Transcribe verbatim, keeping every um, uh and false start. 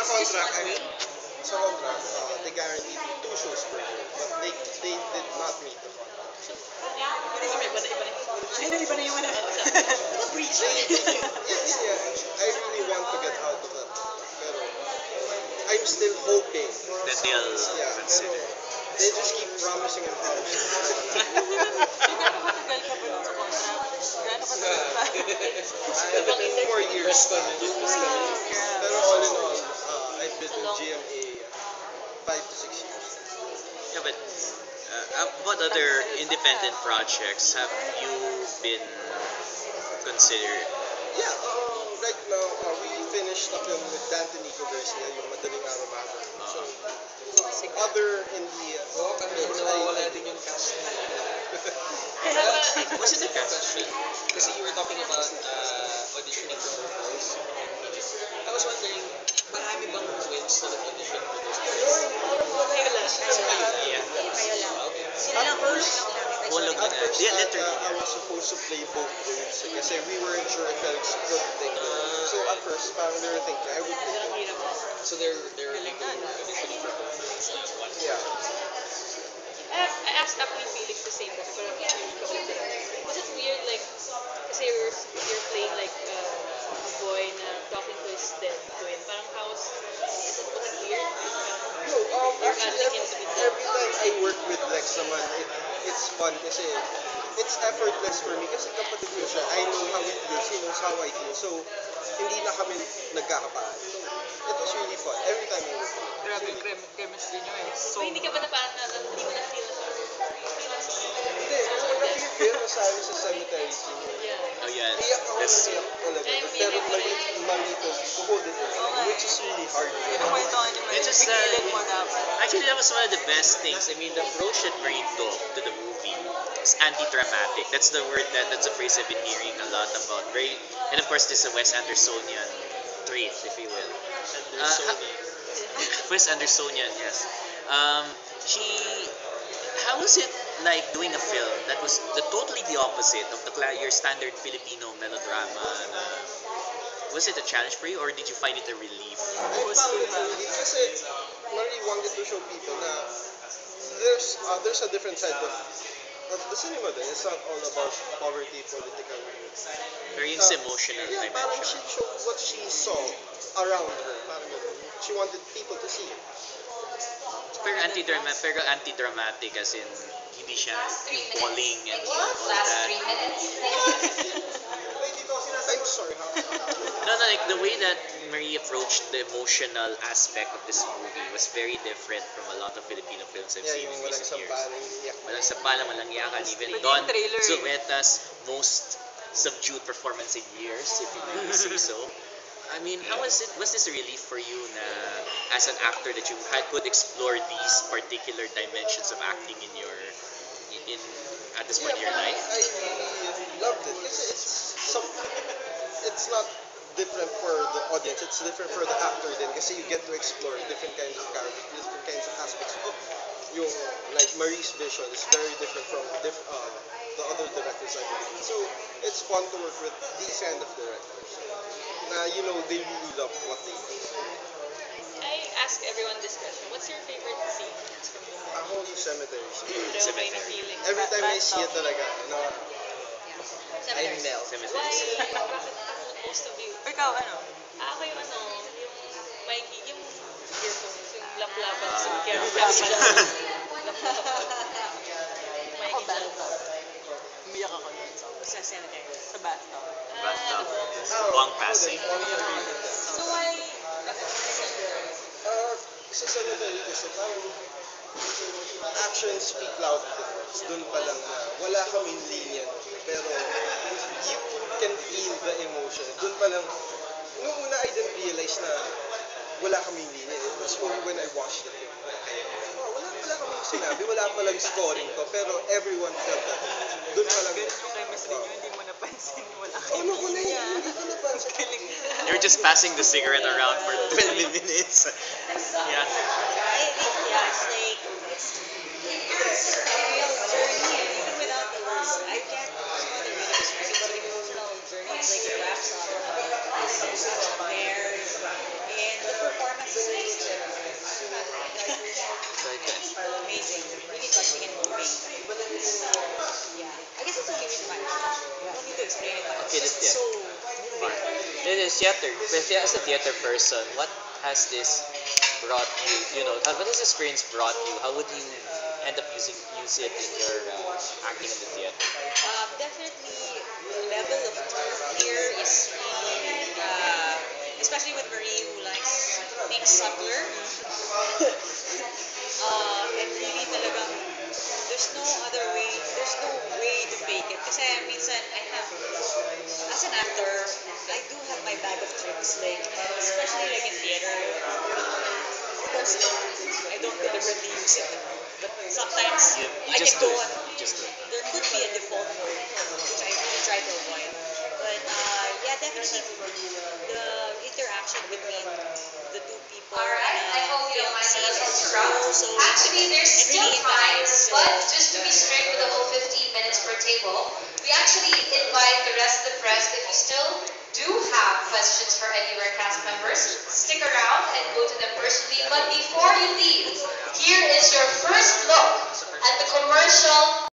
Just one week? Sa contract, uh, they guaranteed me two shows per year, but they they did not meet the contract. So, iba na, iba na. Ay, iba na yung ano. Breach. They, they, yes, yeah, I really want to get out of that contract, pero I'm still hoping. That they'll Yeah, pero consider. they just keep promising and promising. So, gano'ng katagal ka ba dun sa contract? Gano'ng katagal ba? Two more years. Pero all in all, uh, I've been in G M A five to six years. Yeah, but uh, what other independent projects have you been considered? Yeah, uh, right now, uh, we finished a film with Dante Nico Garcia, yung Madaling Araw Matter. So, uh, other in the... Uh, films, I, din yung cast. Was it a cast? Question. Kasi you were talking about uh, auditioning for roles. I was wondering, marami bang wins na nag-audition for those roles? Kayo lang. Yeah. Kayo lang. Okay. Sila lang, hulog lang namin. Hulog At na. first, Yeah, uh, literally. uh, I was supposed to play both roles eh, kasi we weren't sure if Felix could take it. So at first, parang they were thinking I would take Ang it. hirap. So they're they're auditioning for both roles at once. Yeah. I, I asked actually Felix the same kasi parang hindi ko alam din. Was it weird like, kasi you're, you're playing like uh, a boy na talking to his dead twin. Parang how was, is it, was it weird? No, um, You're actually, managing every, him to be dead. every time I work with Lex naman, it, it's fun kasi it's effortless for me kasi kapatid ko siya. I know how it feels, he knows how I feel. So, hindi na kami nagkakapahan. So, it was really fun every time I work with him. Grabe yung chem- chemistry nyo eh. So, So, hindi ka ba na parang na, na, hindi mo na-feel na Hindi, kung na-feel ko sa amin sa cemetery scene, Yeah. Oh yeah. iyak ako That's, ng iyak talaga. Pero mali, mali ko, to hold it in, which is really hard. kinukwentuhan nyo ba? It's just, uh, Pigilan mo dapat. actually, that was one of the best things. I mean, the approach that Marie took to the movie is anti-dramatic. That's the word that that's a phrase I've been hearing a lot about. Very, and of course, this is a Wes Andersonian trait, if you will. Uh, ha- Wes Andersonian, yes. Um, she, how was it like doing a film that was the totally the opposite of the cla- your standard Filipino melodrama? Na, was it a challenge for you, or did you find it a relief? I found it a relief kasi Marie wanted to show people na there's uh, there's a different side of, of the cinema din. It's not all about poverty, political. Very Uh, emotional yeah, parang she dimension. showed what she saw around her. Parang ganun. She wanted people to see it. Pero anti-drama, pero anti-dramatic as in hindi siya yung bawling and all that. I'm sorry, how? No, no, like the way that Marie approached the emotional aspect of this movie was very different from a lot of Filipino films I've Yeah, seen yung in walang recent years. sampalan, iyak. Walang sampalan, walang iyakan. Even Pati Don yung trailer eh. Zureta's most subdued performance in years, if you may say so. I mean, how was it? Was this a relief for you na as an actor that you had, could explore these particular dimensions of acting in your in, in at this point in your life? I really loved it kasi it's some, it's not different for the audience, it's different for the actor din kasi you get to explore different kinds of characters, different kinds of aspects of yung like Marie's vision is very different from diff, uh, the other directors I believe. So it's fun to work with these kind of directors. Na you know they really love what they do. I ask everyone this question. What's your favorite scene from the movie? Ako yung cemetery. Pero may Cemetery. feeling. Every time I see it talaga, no, I melt. Cemetery. Why? Bakit most of you? Ikaw, ano? Ah, ako yung ano, yung mic, yung earphones, yung laplapan sa Ah. Karen Laplapan. Mic Ako, in bad the- ba? Umiyak ako nun sa, Sa cemetery. sa bathtub. Bathtub. oh, Long ako passing. din, one of the favorite. So why? Bakit sa cemetery? Uh, sa cemetery kasi parang actions speak loud than words. Doon pa lang na wala kaming linya nun. Pero you can feel the emotion. Doon pa lang, noong una I didn't realize na wala kaming linya. It was only when I watched the film. Oh, wala pala kaming sinabi, wala palang scoring to. Pero everyone felt that. Doon pa lang. Ganun yung chemistry nyo, hindi mo napansin. Wala Oh, kayong no, ko na linya. yun. Hindi ko napansin. They were just passing the cigarette around for twelve minutes. Yeah. I think, yeah, it's like, it's, it's a real journey, and even without the words, I can't describe the real experience. It's an emotional journey. It's like it wraps up. It's there, and the performances theater, if as a theater person, what has this brought you? You know, how, what has this experience brought you? How would you end up using use it in your uh, acting in the theater? Um, definitely, the level of truth here is really, uh, especially with Marie who likes things subtler. uh, and really talagang, there's no other way, there's no way to fake it. Kasi minsan, I have, as an actor, I do have my bag of tricks, like, especially like in theater. Of course, I don't deliberately use it, but sometimes You, you I can just do go it. on. You just do it. There could be a default mode, which I really try to avoid. But uh, yeah, definitely the interaction between the two people in Alright, I a hope you don't film mind scene the little is so, interrupt. so Actually, intimate there's and still really in the time, eyes. So but just to be strict with the whole fifteen minutes per table, we actually invite the rest of the press, if you still do have questions for any of our cast members, stick around and go to them personally. But before you leave, here is your first look at the commercial